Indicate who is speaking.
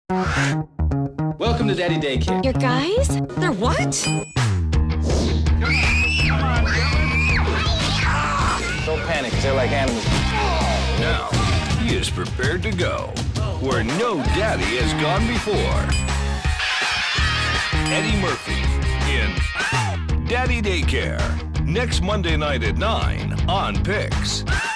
Speaker 1: Welcome to Daddy Daycare.
Speaker 2: Your guys? They're what?
Speaker 1: Don't panic, because they're like animals.
Speaker 3: Now, he is prepared to go where no daddy has gone before. Eddie Murphy in Daddy Daycare. Next Monday night at 9 on Pix.